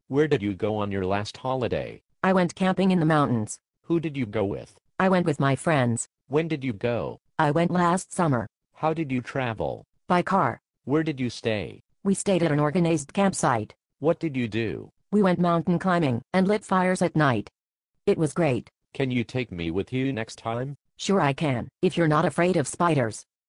Where did you go on your last holiday? I went camping in the mountains. Who did you go with? I went with my friends. When did you go? I went last summer. How did you travel? By car. Where did you stay? We stayed at an organized campsite. What did you do? We went mountain climbing and lit fires at night. It was great. Can you take me with you next time? Sure I can, if you're not afraid of spiders.